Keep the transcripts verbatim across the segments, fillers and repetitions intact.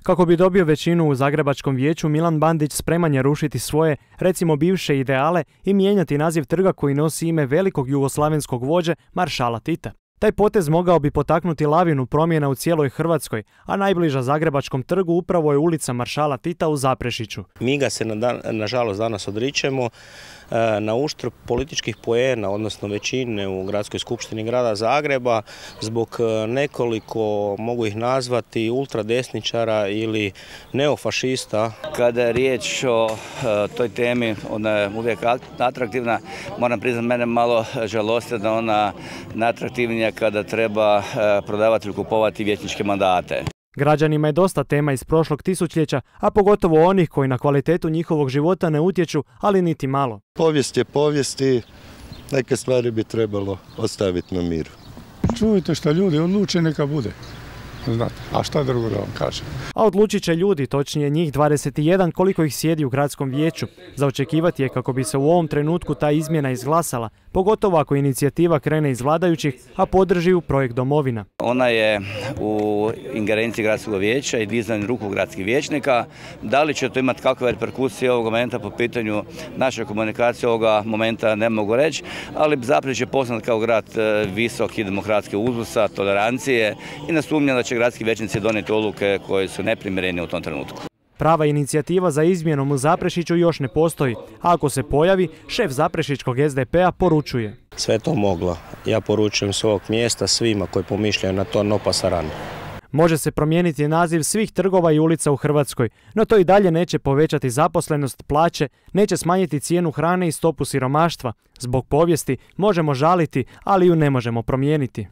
Kako bi dobio većinu u Zagrebačkom vijeću, Milan Bandić spreman je rušiti svoje, recimo bivše ideale i mijenjati naziv trga koji nosi ime velikog jugoslavenskog vođe maršala Tita. Taj potez mogao bi potaknuti lavinu promjena u cijeloj Hrvatskoj, a najbliža Zagrebačkom trgu upravo je ulica maršala Tita u Zaprešiću. Mi ga se na dan, nažalost danas odričemo na uštrb političkih poena, odnosno većine u Gradskoj skupštini grada Zagreba, zbog nekoliko, mogu ih nazvati, ultradesničara ili neofašista. Kada je riječ o toj temi, ona je uvijek atraktivna. Moram priznati, mene malo žalosti da ona neatraktivnija kada treba prodavati ili kupovati vijećničke mandate. Građanima je dosta tema iz prošlog tisućljeća, a pogotovo onih koji na kvalitetu njihovog života ne utječu, ali niti malo. Povijest je povijest i neke stvari bi trebalo ostaviti na miru. Čujte što ljudi odluče, neka bude. Znate, a šta drugo da vam kažem? A odlučit će ljudi, točnije njih dvadeset jedan, koliko ih sjedi u gradskom vijeću. Za očekivati je kako bi se u ovom trenutku ta izmjena izglasala, pogotovo ako inicijativa krene iz vladajućih, a podrži ju projekt Domovina. Ona je u ingerenciji gradskog vijeća i dizanju ruku gradskih vijećnika. Da li će to imati kakve reperkusije ovog momenta po pitanju naše komunikacije ovoga momenta ne mogu reći, ali Zaprešić je poznat kao grad visokih demokratskih uzusa, tolerancije i ne sumnjam da će gradski vijećnici donijeti odluke koje su neprimjerene u tom trenutku. Prava inicijativa za izmjenom u Zaprešiću još ne postoji, a ako se pojavi, šef zaprešićkog S D P-a poručuje. Sve to moglo. Ja poručujem s ovog mjesta svima koji pomišljaju na to no pasaran. Može se promijeniti naziv svih trgova i ulica u Hrvatskoj, no to i dalje neće povećati zaposlenost, plaće, neće smanjiti cijenu hrane i stopu siromaštva. Zbog povijesti možemo žaliti, ali ju ne možemo promijeniti.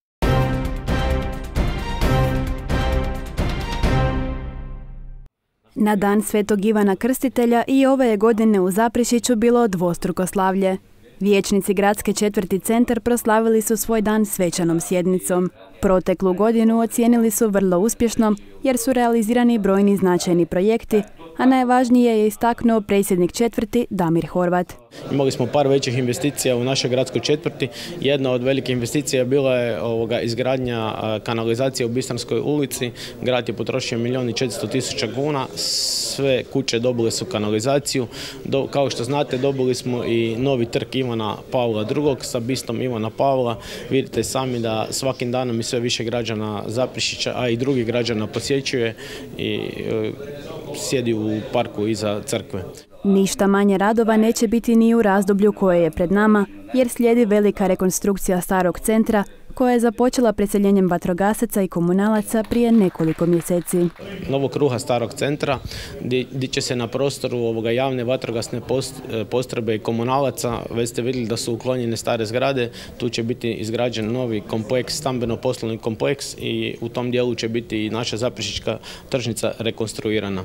Na dan Svetog Ivana Krstitelja i ove je godine u Zaprešiću bilo dvostruko slavlje. Vijećnici gradske četvrti Centar proslavili su svoj dan svečanom sjednicom. Proteklu godinu ocijenili su vrlo uspješnom jer su realizirani brojni značajni projekti, a najvažnije je istaknuo predsjednik četvrti Damir Horvat. Imali smo par većih investicija u našoj gradskoj četvrti. Jedna od velikih investicija bila je ovoga, izgradnja kanalizacije u Bistranskoj ulici. Grad je potrošio milijun i četiristo tisuća kuna. Sve kuće dobile su kanalizaciju. Do, kao što znate, dobili smo i novi trg Ivana Pavla drugog sa bistom Ivana Pavla. Vidite sami da svakim danom i sve više građana Zaprešića, a i drugih građana posjećuje i e, sjedi u parku iza crkve. Ništa manje radova neće biti ni u razdoblju koje je pred nama, jer slijedi velika rekonstrukcija starog centra koja je započela preseljenjem vatrogasaca i komunalaca prije nekoliko mjeseci. Novog kruha starog centra gdje će se na prostoru ovoga javne vatrogasne postrojbe i komunalaca, već ste vidjeli da su uklonjene stare zgrade, tu će biti izgrađen novi kompleks, stambeno-poslovni kompleks i u tom dijelu će biti i naša zaprešićka tržnica rekonstruirana.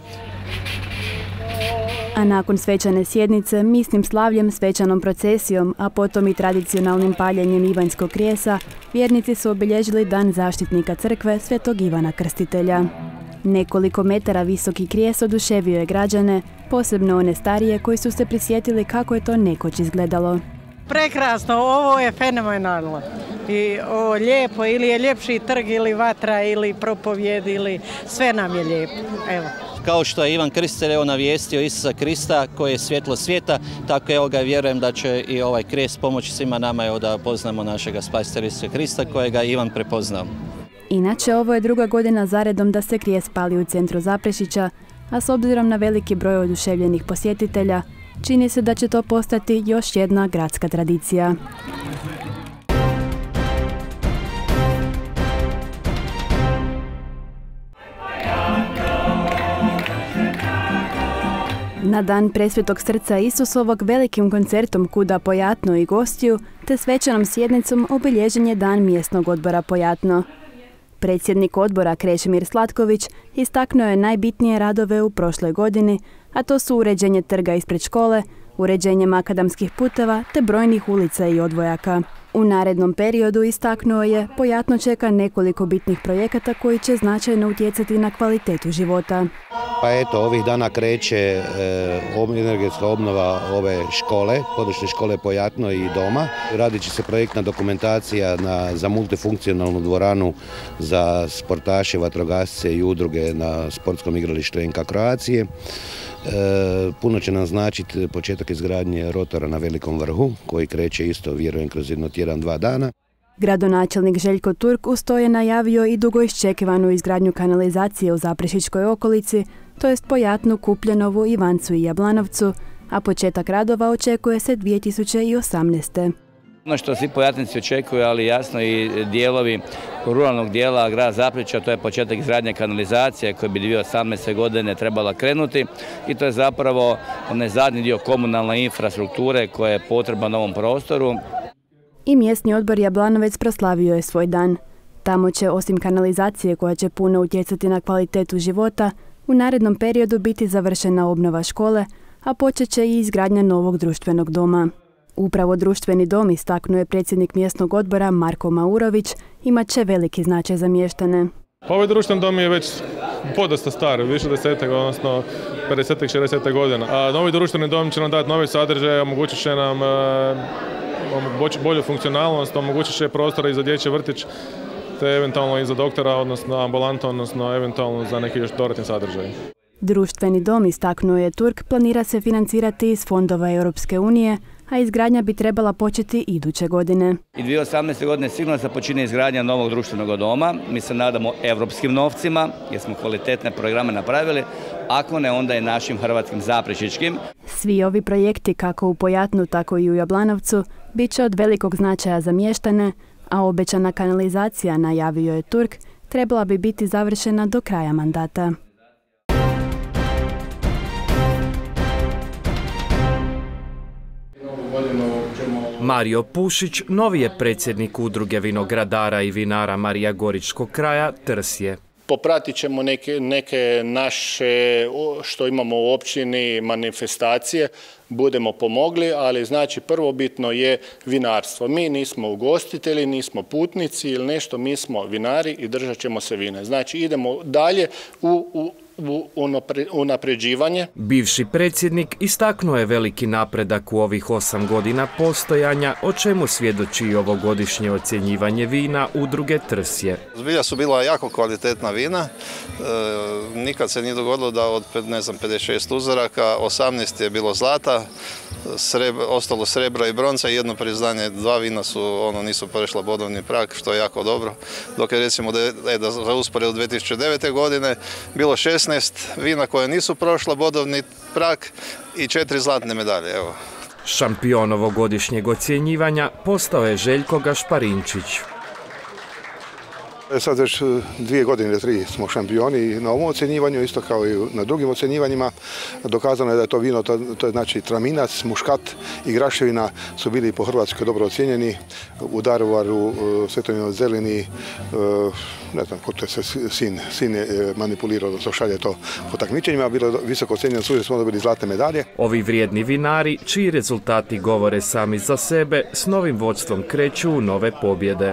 A nakon svečane sjednice, misnim slavljem, svečanom procesijom, a potom i tradicionalnim paljenjem Ivanjskog krijesa, vjernici su obilježili dan zaštitnika crkve Svetog Ivana Krstitelja. Nekoliko metara visoki krijes oduševio je građane, posebno one starije koji su se prisjetili kako je to nekoć izgledalo. Prekrasno, ovo je fenomenalno. I ovo lijepo, ili je ljepši trg, ili vatra, ili propovjed, ili sve nam je lijepo. Evo. Kao što je Ivan Krstitelj evo navijestio Isusa Krista koji je svjetlo svijeta, tako evo ga vjerujem da će i ovaj krijest pomoći svima nama evo da poznamo našega spasitelja Isusa Krista kojega je Ivan prepoznao. Inače, ovo je druga godina zaredom da se krijest pali u centru Zaprešića, a s obzirom na veliki broj oduševljenih posjetitelja, čini se da će to postati još jedna gradska tradicija. Na dan Presvetog srca Isusovog velikim koncertom Kuda Pojatno i gostiju, te svečanom sjednicom obilježen je dan mjesnog odbora Pojatno. Predsjednik odbora Krešimir Slatković istaknuo je najbitnije radove u prošloj godini, a to su uređenje trga ispred škole, uređenje makadamskih puteva te brojnih ulica i odvojaka. U narednom periodu, istaknuo je, Pojatno čeka nekoliko bitnih projekata koji će značajno utjecati na kvalitetu života. Pa eto, ovih dana kreće e, energetska obnova ove škole, područne škole Pojatno i doma. Radit će se projektna dokumentacija na, za multifunkcionalnu dvoranu za sportaše, vatrogasce i udruge na sportskom igralištu N K Croacije. E, puno će nam značiti početak izgradnje rotora na Velikom vrhu, koji kreće isto, vjerujem, kroz jedno tjedan, dva dana. Gradonačelnik Željko Turk uz to je najavio i dugo iščekivanu izgradnju kanalizacije u Zaprešićkoj okolici, to jest Pojatnu, Kupljenovu, Ivancu i Jablanovcu, a početak radova očekuje se dvije tisuće osamnaeste. Ono što svi Pojatnici očekuju, ali jasno i dijelovi ruralnog dijela grada Zaprešića, to je početak izgradnje kanalizacije koji bi dvije tisuće osamnaeste. godine trebala krenuti i to je zapravo onaj zadnji dio komunalne infrastrukture koja je potrebna na ovom prostoru. I mjesni odbor Jablanovec proslavio je svoj dan. Tamo će, osim kanalizacije koja će puno utjecati na kvalitetu života, u narednom periodu biti završena obnova škole, a počet će i izgradnja novog društvenog doma. Upravo društveni dom, istaknuo je predsjednik mjesnog odbora Marko Maurović, imat će veliki značaj za mještane. Ovaj društveni dom je već podosta star, više desetak, odnosno pedeset šezdeset godina. A novi društveni dom će nam dati nove sadržaje, omogućit će nam bolju funkcionalnost, omogućit će prostora i za dječji vrtić, te eventualno i za doktora, odnosno ambulantu, odnosno eventualno za neki još dodatni sadržaj. Društveni dom, istaknuo je Turk, planira se financirati iz fondova Europske unije, a izgradnja bi trebala početi iduće godine. I dvije tisuće osamnaeste. godine sigurno se počinje izgradnja novog društvenog doma. Mi se nadamo europskim novcima, jer smo kvalitetne programe napravili, ako ne onda i našim hrvatskim zaprešićkim. Svi ovi projekti, kako u Pojatnu, tako i u Jablanovcu, bit će od velikog značaja za mještane, a obećana kanalizacija, najavio je Turk, trebala bi biti završena do kraja mandata. Mario Pušić, novi je predsjednik udruge vinogradara i vinara Marija Goričkog kraja Trsje. Popratit ćemo neke, neke naše, što imamo u općini, manifestacije, budemo pomogli, ali znači prvobitno je vinarstvo. Mi nismo ugostitelji, nismo putnici ili nešto, mi smo vinari i držat ćemo se vine. Znači idemo dalje u, u unapređivanje. Bivši predsjednik istaknuo je veliki napredak u ovih osam godina postojanja, o čemu svjedoči i ovogodišnje ocjenjivanje vina udruge Trsje. Zbilja su bila jako kvalitetna vina. E, nikad se nije dogodilo da od ne znam, pedeset šest uzoraka, osamnaest je bilo zlata, srebra, ostalo srebra i bronca i jedno priznanje. Dva vina su, ono, nisu prešla bodovni prag, što je jako dobro. Dok je recimo da, e, da za usporedbu dvije tisuće devete. godine bilo šesnaest vina koje nisu prošla bodovni prag i četiri zlatne medalje. Evo. Šampion ovogodišnjeg ocjenjivanja postao je Željko Gašparinčić. Sad već dvije godine, tri smo šampioni na ovom ocjenjivanju, isto kao i na drugim ocjenjivanjima. Dokazano je da je to vino, to, to je znači Traminac, Muškat i Graševina su bili po Hrvatskoj dobro ocjenjeni. U Daruvaru, Svetovino Zelini, ne znam, ko to je sin, sin je manipulirao da se šalje to po takmičenjima, bilo visoko ocjenjeno, suže smo dobili zlatne medalje. Ovi vrijedni vinari, čiji rezultati govore sami za sebe, s novim vodstvom kreću u nove pobjede.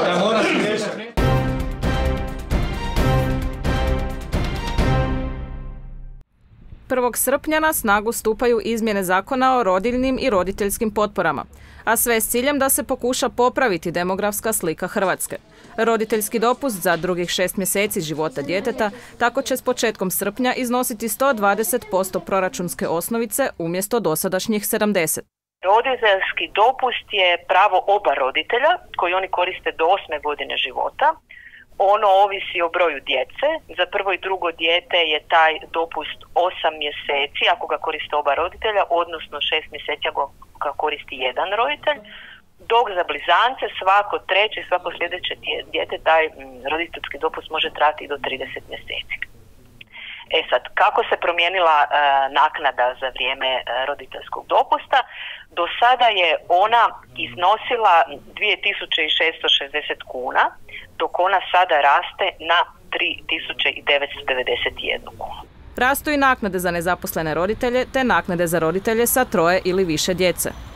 prvog srpnja na snagu stupaju izmjene zakona o rodiljnim i roditeljskim potporama, a sve s ciljem da se pokuša popraviti demografska slika Hrvatske. Roditeljski dopust za drugih šest mjeseci života djeteta tako će s početkom srpnja iznositi sto dvadeset posto proračunske osnovice umjesto dosadašnjih sedamdeset. Roditeljski dopust je pravo oba roditelja koji oni koriste do osme godine života. Ono ovisi o broju djece. Za prvo i drugo dijete je taj dopust osam mjeseci ako ga koriste oba roditelja, odnosno šest mjeseci ako ga koristi jedan roditelj. Dok za blizance svako treće i svako sljedeće dijete taj roditeljski dopust može trajati i do trideset mjeseci. E sad, kako se promijenila e, naknada za vrijeme e, roditeljskog dopusta? Do sada je ona iznosila dvije tisuće šesto šezdeset kuna, dok ona sada raste na tri tisuće devetsto devedeset jednu kunu. Rastu i naknade za nezaposlene roditelje te naknade za roditelje sa troje ili više djece.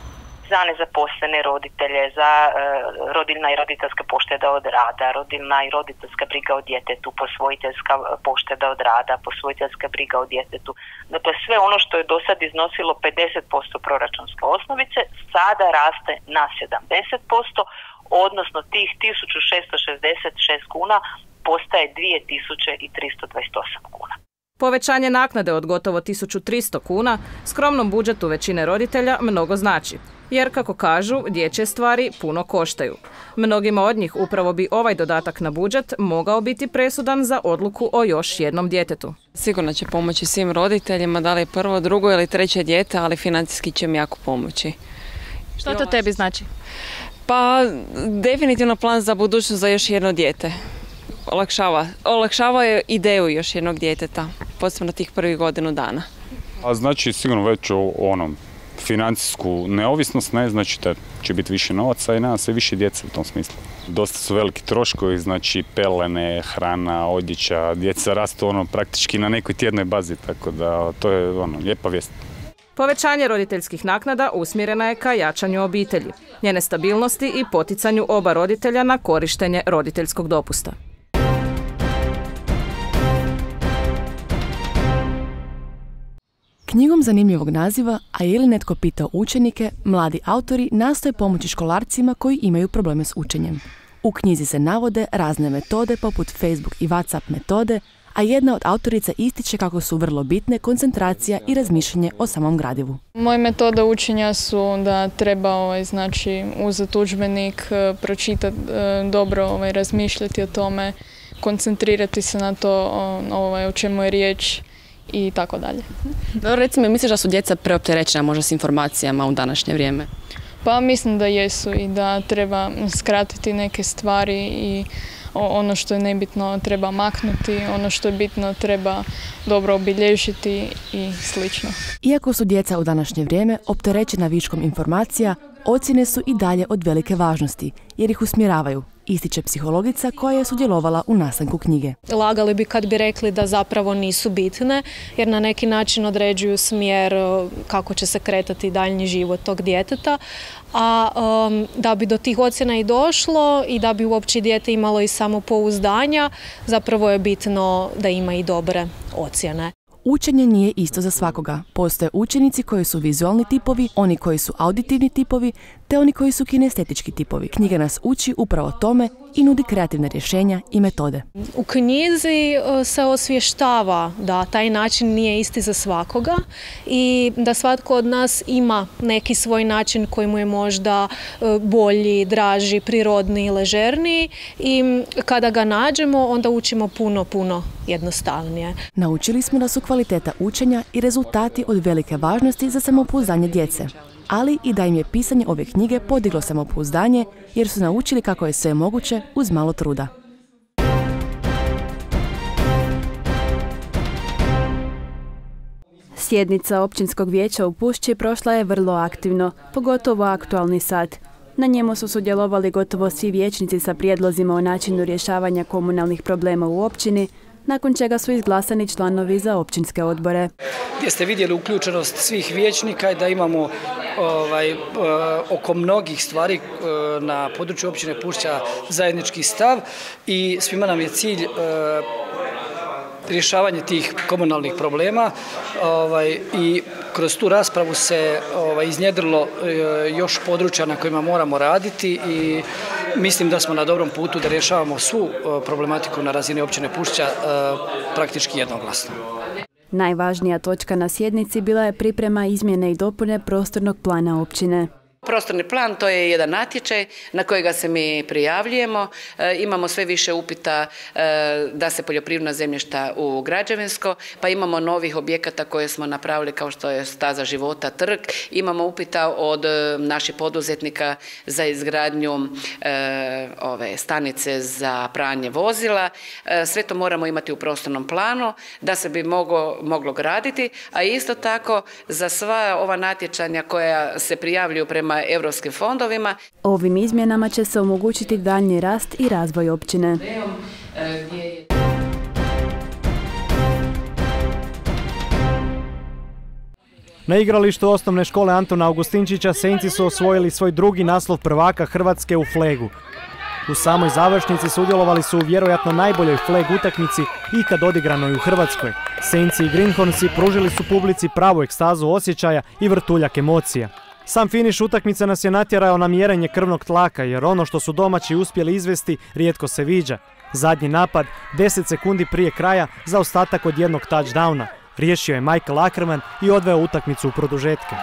za nezaposlene roditelje, za uh, rodiljna i roditeljska pošteda od rada, rodiljna i roditeljska briga o djetetu, posvojiteljska pošteda od rada, posvojiteljska briga o djetetu. Dakle, sve ono što je do sad iznosilo pedeset posto proračunske osnovice, sada raste na sedamdeset posto, odnosno tih tisuću šesto šezdeset šest kuna postaje dvije tisuće tristo dvadeset osam kuna. Povećanje naknade od gotovo tisuću tristo kuna skromnom budžetu većine roditelja mnogo znači, jer kako kažu, dječje stvari puno koštaju. Mnogima od njih upravo bi ovaj dodatak na budžet mogao biti presudan za odluku o još jednom djetetu. Sigurno će pomoći svim roditeljima, da li prvo, drugo ili treće dijete, ali financijski će mi jako pomoći. Što to tebi znači? Pa definitivno plan za budućnost za još jedno dijete. Olakšava, olakšava je ideju još jednog djeteta, posebno tih prvih godinu dana. A znači sigurno već o onom financijsku neovisnost, ne, znači da će biti više novaca i nema sve više djece u tom smislu. Dosta su veliki troškovi, znači pelene, hrana, odjeća, djeca rastu ono praktički na nekoj tjednoj bazi, tako da to je ono lijepa vijest. Povećanje roditeljskih naknada usmjerena je ka jačanju obitelji, njene stabilnosti i poticanju oba roditelja na korištenje roditeljskog dopusta. Knjigom zanimljivog naziva, a je li netko pitao učenike, mladi autori nastoje pomoći školarcima koji imaju probleme s učenjem. U knjizi se navode razne metode poput Facebook i WhatsApp metode, a jedna od autorica ističe kako su vrlo bitne koncentracija i razmišljanje o samom gradivu. Moje metode učenja su da treba ovaj, znači, uzeti udžbenik, pročitati dobro, ovaj, razmišljati o tome, koncentrirati se na to ovaj, o čemu je riječ i tako dalje. Dobro, recimo, misliš da su djeca preopterećena možda s informacijama u današnje vrijeme? Pa mislim da jesu i da treba skratiti neke stvari i ono što je nebitno treba maknuti, ono što je bitno treba dobro obilježiti i slično. Iako su djeca u današnje vrijeme opterećena viškom informacija, ocjene su i dalje od velike važnosti, jer ih usmjeravaju, ističe psihologica koja je sudjelovala u nastanku knjige. Lagali bi kad bi rekli da zapravo nisu bitne, jer na neki način određuju smjer kako će se kretati daljnji život tog djeteta, a um, da bi do tih ocjena i došlo i da bi uopće dijete imalo i samopouzdanja, zapravo je bitno da ima i dobre ocjene. Učenje nije isto za svakoga. Postoje učenici koji su vizualni tipovi, oni koji su auditivni tipovi, te oni koji su kinestetički tipovi. Knjiga nas uči upravo tome i nudi kreativne rješenja i metode. U knjizi se osvještava da taj način nije isti za svakoga i da svatko od nas ima neki svoj način koji mu je možda bolji, draži, prirodniji, ležerniji i kada ga nađemo onda učimo puno, puno jednostavnije. Naučili smo da su kvaliteta učenja i rezultati od velike važnosti za samopouzdanje djece, ali i da im je pisanje ove knjige podiglo samopouzdanje jer su naučili kako je sve moguće uz malo truda. Sjednica Općinskog vijeća u Pušći prošla je vrlo aktivno, pogotovo aktualni sat. Na njemu su sudjelovali gotovo svi vijećnici sa prijedlozima o načinu rješavanja komunalnih problema u općini, nakon čega su izglasani članovi za općinske odbore. Gdje ste vidjeli uključenost svih vijećnika i da imamo ovaj, oko mnogih stvari na području općine Pušća zajednički stav i svima nam je cilj rješavanje tih komunalnih problema ovaj, i kroz tu raspravu se ovaj, iznjedrilo još područja na kojima moramo raditi i mislim da smo na dobrom putu da rješavamo svu problematiku na razini općine Pušća praktički jednoglasno. Najvažnija točka na sjednici bila je priprema izmjene i dopune prostornog plana općine. Prostorni plan to je jedan natječaj na kojega se mi prijavljujemo. E, imamo sve više upita e, da se poljoprivredna zemljišta u građevinsko, pa imamo novih objekata koje smo napravili kao što je Staza života, trg. Imamo upita od e, naših poduzetnika za izgradnju e, ove stanice za pranje vozila. E, sve to moramo imati u prostornom planu da se bi moglo, moglo graditi, a isto tako za sva ova natječanja koja se prijavljuju prema europskim fondovima. Ovim izmjenama će se omogućiti daljnji rast i razvoj općine. Na igralištu osnovne škole Antona Augustinčića Senjci su osvojili svoj drugi naslov prvaka Hrvatske u flegu. U samoj završnici sudjelovali su u vjerojatno najboljoj fleg utakmici ikad odigranoj u Hrvatskoj. Senjci i Greenhornsi pružili su publici pravu ekstazu osjećaja i vrtuljak emocija. Sam finiš utakmice nas je natjerao na mjerenje krvnog tlaka, jer ono što su domaći uspjeli izvesti rijetko se viđa. Zadnji napad, deset sekundi prije kraja, zaostatak od jednog touchdowna. Riješio je Michael Ackerman i odveo utakmicu u produžetke.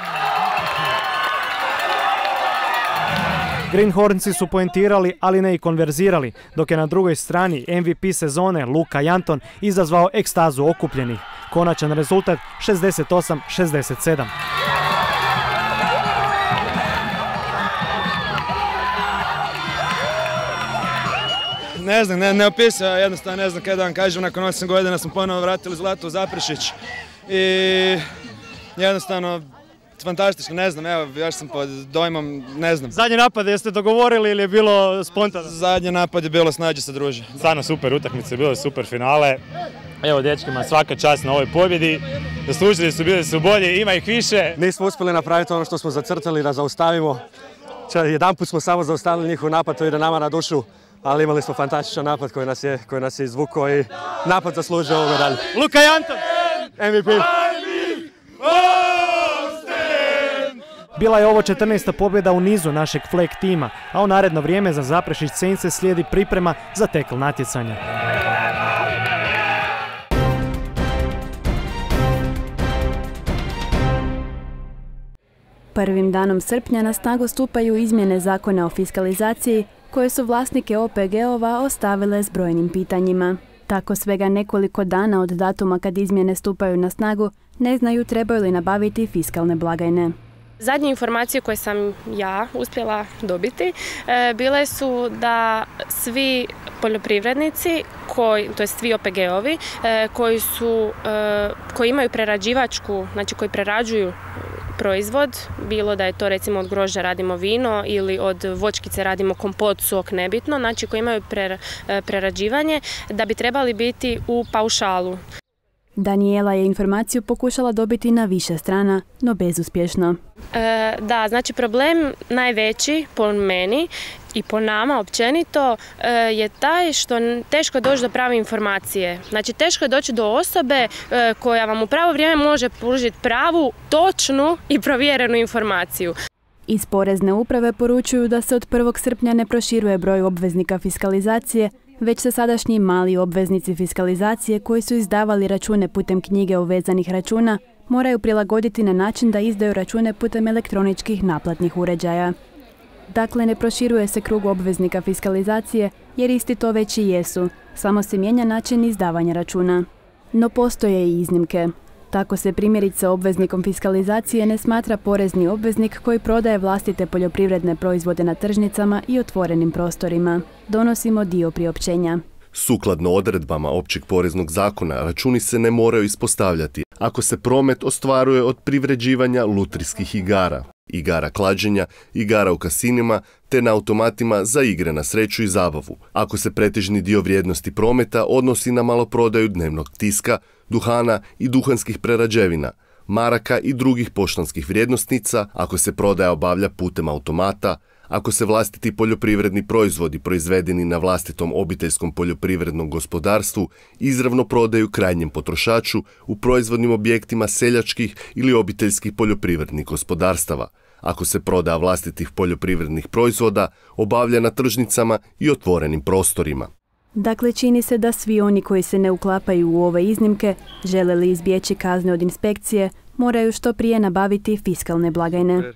Greenhornsi su poentirali, ali ne i konverzirali, dok je na drugoj strani M V P sezone Luka Janton izazvao ekstazu okupljenih. Konačan rezultat šezdeset osam šezdeset sedam. Ne znam, ne, ne opisao, jednostavno ne znam kaj da vam kažem, nakon osam godina smo ponovo vratili zlato u Zaprešić i jednostavno fantastično, ne znam, evo, još sam pod dojmom, ne znam. Zadnji napad jeste dogovorili ili je bilo spontano? Zadnji napad je bilo snađi se druže. Stvarno super utakmice, bilo je super finale. Evo dečkima svaka čast na ovoj pobjedi, zaslužili su, bili su bolji, ima ih više. Nismo uspjeli napraviti ono što smo zacrtali da zaustavimo. Jedanput smo samo zaustavili njihov napad, to ide nama na dušu. Ali imali smo fantastičan napad koji nas je, koji nas je izvukao i napad zaslužio ovu medalju. Luka Janton! M V P! Bila je ovo četrnaesta pobjeda u nizu našeg flag tima, a u naredno vrijeme za Zaprešić Senjce slijedi priprema za tekl natjecanja. Prvim danom srpnja na snagu stupaju izmjene zakona o fiskalizaciji koje su vlasnike O P G-ova ostavile s brojnim pitanjima. Tako svega nekoliko dana od datuma kad izmjene stupaju na snagu ne znaju trebaju li nabaviti fiskalne blagajne. Zadnje informacije koje sam ja uspjela dobiti e, bile su da svi poljoprivrednici, koji, to jest svi O P G-ovi e, koji, su, e, koji imaju prerađivačku, znači koji prerađuju proizvod, bilo da je to recimo od grožđa radimo vino ili od voćkice radimo kompot, sok, nebitno, znači koji imaju prerađivanje, da bi trebali biti u paušalu. Daniela je informaciju pokušala dobiti na više strana, no bezuspješno. E, da, znači problem najveći po meni i po nama općenito e, je taj što teško je doći do prave informacije. Znači teško je doći do osobe e, koja vam u pravo vrijeme može pružiti pravu, točnu i provjerenu informaciju. Iz Porezne uprave poručuju da se od prvog srpnja ne proširuje broj obveznika fiskalizacije, već se sadašnji mali obveznici fiskalizacije koji su izdavali račune putem knjige uvezanih računa moraju prilagoditi na način da izdaju račune putem elektroničkih naplatnih uređaja. Dakle, ne proširuje se krug obveznika fiskalizacije jer isti to već i jesu, samo se mijenja način izdavanja računa. No postoje i iznimke. Tako se primjerice obveznikom fiskalizacije ne smatra porezni obveznik koji prodaje vlastite poljoprivredne proizvode na tržnicama i otvorenim prostorima. Donosimo dio priopćenja. Sukladno odredbama Općeg poreznog zakona, računi se ne moraju ispostavljati ako se promet ostvaruje od privređivanja lutrijskih igara, igara klađenja, igara u kasinima te na automatima za igre na sreću i zabavu. Ako se pretežni dio vrijednosti prometa odnosi na maloprodaju dnevnog tiska, duhana i duhanskih prerađevina, maraka i drugih poštanskih vrijednosnica, ako se prodaja obavlja putem automata, ako se vlastiti poljoprivredni proizvodi proizvedeni na vlastitom obiteljskom poljoprivrednom gospodarstvu izravno prodaju krajnjem potrošaču u proizvodnim objektima seljačkih ili obiteljskih poljoprivrednih gospodarstava, ako se prodaja vlastitih poljoprivrednih proizvoda obavlja na tržnicama i otvorenim prostorima. Dakle, čini se da svi oni koji se ne uklapaju u ove iznimke, žele li izbjeći kazne od inspekcije, moraju što prije nabaviti fiskalne blagajne.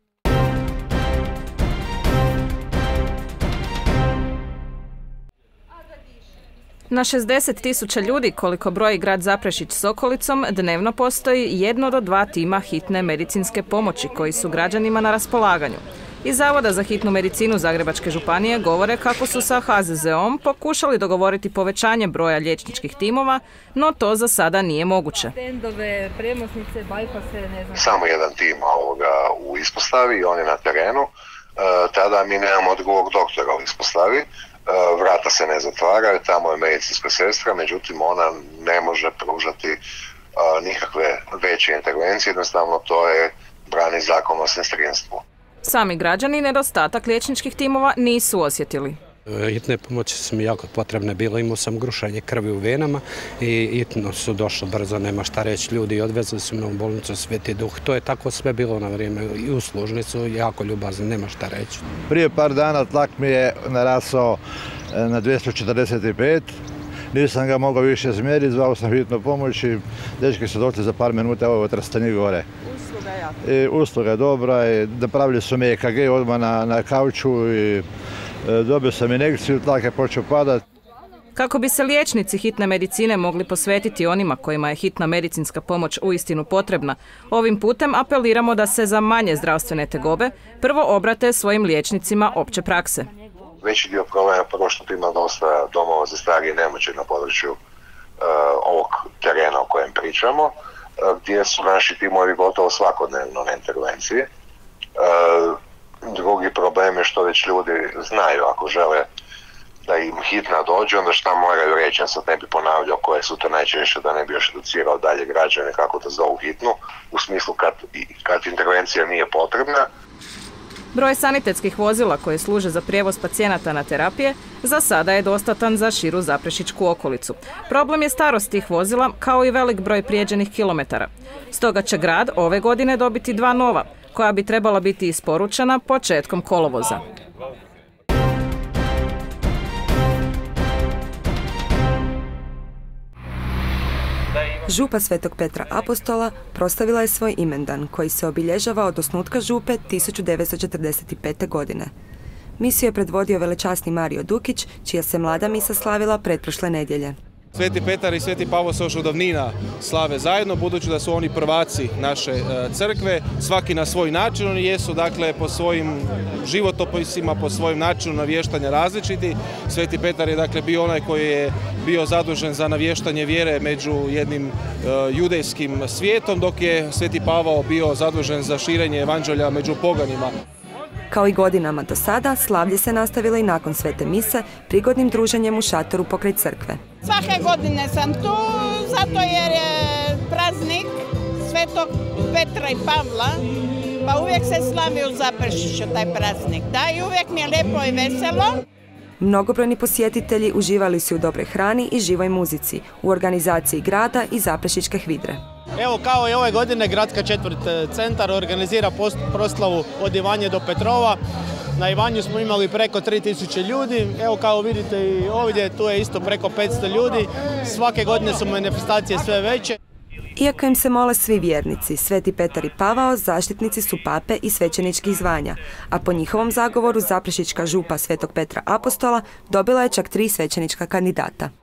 Na šezdeset tisuća ljudi, koliko broji grad Zaprešić s okolicom, dnevno postoji jedno do dva tima hitne medicinske pomoći koji su građanima na raspolaganju. Iz Zavoda za hitnu medicinu Zagrebačke županije govore kako su sa H Z Z om pokušali dogovoriti povećanje broja liječničkih timova, no to za sada nije moguće. Stendove, premosnice, bajpase, ne znam. Samo jedan tim ovoga u ispostavi, on je na terenu. E, tada mi nemamo drugog doktora u ispostavi. E, vrata se ne zatvaraju, tamo je medicinska sestra, međutim ona ne može pružati nikakve veće intervencije, jednostavno to je brani zakon o sestrinstvu. Sami građani nedostatak liječničkih timova nisu osjetili. Hitne pomoći su mi jako potrebne bilo, imao sam grušanje krvi u venama i hitno su došli brzo, nema šta reći, ljudi i odvezli su me u bolnicu Sveti Duh. To je tako sve bilo na vrijeme i u služnicu, jako ljubazni, nema šta reći. Prije par dana tlak mi je narasao na dvjesto četrdeset pet, nisam ga mogao više izmjeriti, zvao sam hitnu pomoć i dečki su došli za par minuta, ovo je Trstani gore. Usluga jako. I usluga je dobra i napravili su mi E K G odmah na, na kauču i dobio sam injekciju, tlak je počeo padati. Kako bi se liječnici hitne medicine mogli posvetiti onima kojima je hitna medicinska pomoć uistinu potrebna, ovim putem apeliramo da se za manje zdravstvene tegobe prvo obrate svojim liječnicima opće prakse. Veći dio problema prvo što ima dosta domova za starije i nemoćne na području uh, ovog terena o kojem pričamo, uh, gdje su naši timovi gotovo svakodnevno na intervenciji. Uh, Drugi problem je što već ljudi znaju ako žele da im hitna dođe, onda šta moraju reći, ja sad ne bi ponavljao koje su to najčešće, da ne bi još educirao dalje građane kako da zovu hitnu, u smislu kad, kad intervencija nije potrebna. Broj sanitetskih vozila koje služe za prijevoz pacijenata na terapije za sada je dostatan za širu zaprešičku okolicu. Problem je starost tih vozila kao i velik broj prijeđenih kilometara. Stoga će grad ove godine dobiti dva nova, koja bi trebala biti isporučena početkom kolovoza. Župa Svetog Petra Apostola proslavila je svoj imendan koji se obilježava od osnutka župe tisuću devetsto četrdeset pete. godine. Misiju je predvodio velečasni Mario Dukić, čija se mlada misa slavila pretprošle nedjelje. Sveti Petar i Sveti Pavao se još od davnina slave zajedno, budući da su oni prvaci naše crkve, svaki na svoj način. Oni jesu dakle po svojim životopisima, po svojim načinu navještanja različiti. Sveti Petar je dakle bio onaj koji je bio zadužen za navještanje vjere među jednim uh, judejskim svijetom, dok je Sveti Pavao bio zadužen za širenje evanđelja među poganima. Kao i godinama do sada, slavlje se nastavilo i nakon svete mise, prigodnim druženjem u šatoru pokraj crkve. Svake godine sam tu, zato jer je praznik Svetog Petra i Pavla, pa uvijek se slavi u Zaprešiću taj praznik. Da, i uvijek mi je lijepo i veselo. Mnogobrojni posjetitelji uživali su u dobroj hrani i živoj muzici, u organizaciji grada i Zaprešićke HVIDRE. Evo, kao i ove godine, Gradska četvrt Centar organizira proslavu od Ivanje do Petrova. Na Ivanju smo imali preko tri tisuće ljudi, evo kao vidite i ovdje, tu je isto preko petsto ljudi. Svake godine su manifestacije sve veće. Iako im se mole svi vjernici, Sveti Petar i Pavao zaštitnici su pape i svećeničkih zvanja, a po njihovom zagovoru Zaprešićka župa Svetog Petra Apostola dobila je čak tri svećenička kandidata.